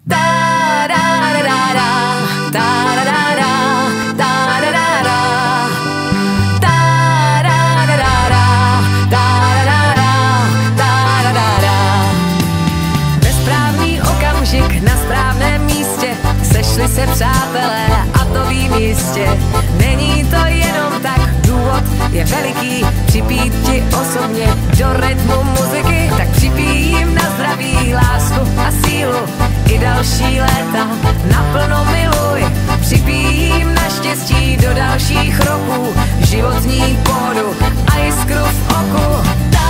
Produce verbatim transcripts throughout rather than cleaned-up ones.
Sešli se přátelé a to vím jistě. Není to jenom tak, důvod je veliký. Připít ti osobně do rytmu muziky, tak připijím na zdraví, lásku a sílu. I další léta naplno miluj. Připijím na štěstí do dalších roků, životní pohodu a jiskru v oku.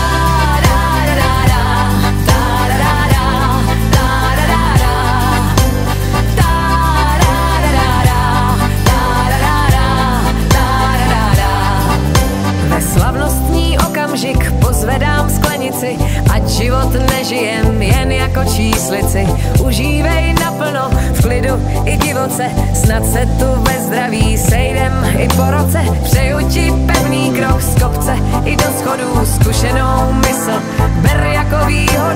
Slavnostní okamžik pozvedám sklenici, ať život nežijem jen jako číslici. Užívej naplno, v klidu i divoce, snad se tu ve zdraví sejdem i po roce. Přeju ti pevný krok z kopce i do schodů, zkušenou mysl ber jako výhodu.